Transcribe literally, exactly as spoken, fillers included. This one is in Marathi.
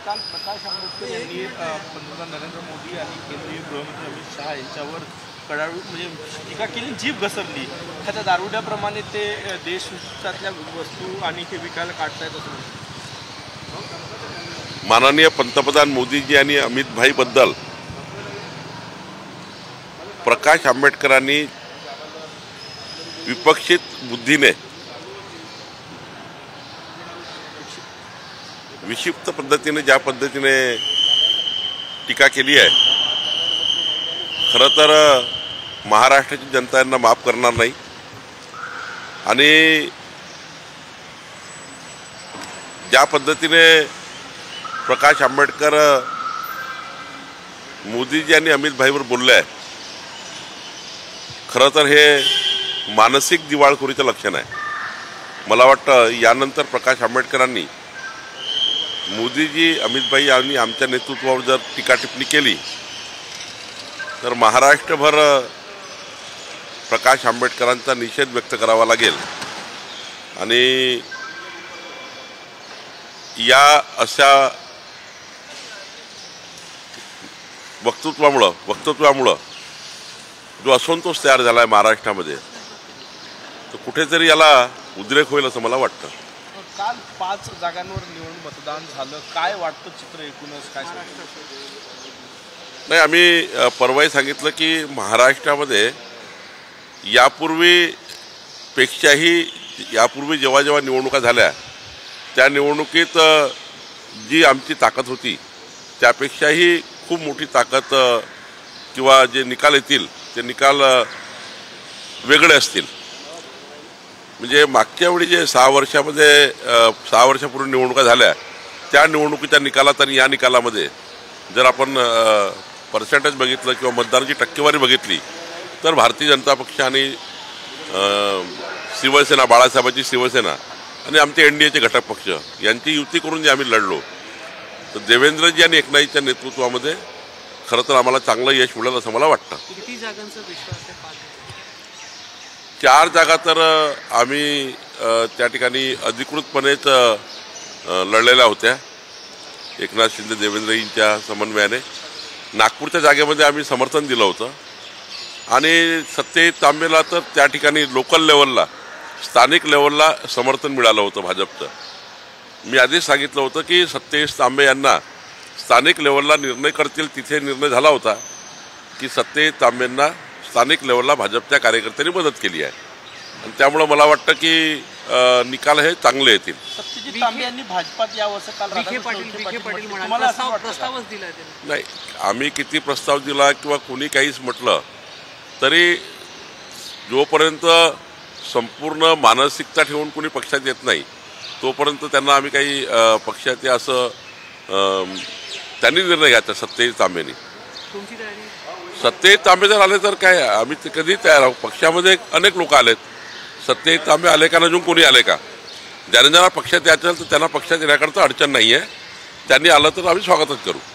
काल प्रकाश आंबेडकर यांनी पंतप्रधान नरेंद्र मोदी आणि केंद्रीय गृहमंत्री अमित शहा यांच्यावर कडाडू म्हणजे टीका केली, जीभ घसरली. एखाद्या दारुड्याप्रमाणे ते देशातल्या वस्तू आणि हे विकायला काढतायत असं. माननीय पंतप्रधान मोदीजी आणि अमित भाई बद्दल प्रकाश आंबेडकरांनी विपक्षित बुद्धीने विक्षिप्त पद्धतीने ज्या पद्धतीने टीका केली आहे, खरं तर महाराष्ट्राची जनता यांना माफ करणार नाही. आणि ज्या पद्धतीने प्रकाश आंबेडकर मोदीजी आणि अमित भाईवर बोलले आहे, खरं तर हे मानसिक दिवाळखोरीचं लक्षण आहे. मला वाटतं यानंतर प्रकाश आंबेडकरांनी मोदीजी, अमित भाई आणि आमच्या नेतृत्वावर जर टीका टिप्पणी केली तर महाराष्ट्रभर प्रकाश आंबेडकरांचा निषेध व्यक्त करावा लागेल. आणि या अशा वक्तृत्वामुळं वक्तव्यामुळं जो असंतोष तयार झाला आहे महाराष्ट्रामध्ये, तो कुठेतरी याला उद्रेक होईल असं मला वाटतं. काल पाच जागांवर निवडून मतदान झालं, काय वाटतं चित्र एकूणच काय? नाही, आम्ही परवाही सांगितलं की महाराष्ट्रामध्ये यापूर्वी पेक्षाही यापूर्वी जेव्हा जेव्हा निवडणुका झाल्या त्या निवडणुकीत जी आमची ताकद होती त्यापेक्षाही खूप मोठी ताकद किंवा जे निकाल येतील ते निकाल वेगळे असतील. म्हणजे मागच्या वेळी जे सहा वर्षामध्ये सहा वर्षापूर्वी निवडणुका झाल्या त्या निवडणुकीच्या निकालात आणि या निकालामध्ये जर आपण पर्सेंटेज बघितलं किंवा मतदानाची टक्केवारी बघितली तर भारतीय जनता पक्ष आणि शिवसेना, बाळासाहेबांची शिवसेना आणि आमचे एन डी एचे घटक पक्ष यांची युती करून जे आम्ही लढलो, तर देवेंद्रजी आणि एकनाथच्या नेतृत्वामध्ये खरं तर आम्हाला चांगलं यश मिळेल असं मला वाटतं. किती जागांचा विश्वास आहे? चार जागा तर आम्ही त्या ठिकाणी अधिकृतपणेच लढलेल्या होत्या एकनाथ शिंदे देवेंद्रजींच्या समन्वयाने. नागपूरच्या जागेमध्ये आम्ही समर्थन दिलं होतं आणि सत्यजित तांबेला तर त्या ठिकाणी लोकल लेवलला, स्थानिक लेवलला समर्थन मिळालं होतं भाजपचं. मी आधीच सांगितलं होतं की सत्यजित तांबे यांना स्थानिक लेवलला निर्णय करतील तिथे निर्णय झाला होता की सत्यजित तांबेंना स्थानिक लेवलला भाजपच्या कार्यकर्त्यांनी मदत केली आहे आणि त्यामुळं मला वाटतं की निकाल हे चांगले येतील. सत्यजित तांबे यांनी भाजपात यावं काल प्रस्तावच दिला नाही, आम्ही किती प्रस्ताव दिला किंवा कोणी काहीच म्हटलं तरी जोपर्यंत संपूर्ण मानसिकता ठेवून कोणी पक्षात येत नाही तोपर्यंत त्यांना आम्ही काही पक्षात या असं त्यांनी निर्णय घ्यायचा. सत्यजित तांबेनी सत्यजित तांबे जर आले तर काय आम्ही ते कधी तयार आहोत. पक्षामध्ये अनेक लोक आलेत, सत्यजित तांबे आले का नजून कोणी आले का, ज्यांना ज्यांना पक्षात यायचं तर त्यांना पक्षात येण्याकरता अडचण नाही आहे. त्यांनी आलं तर आम्ही स्वागतच करू.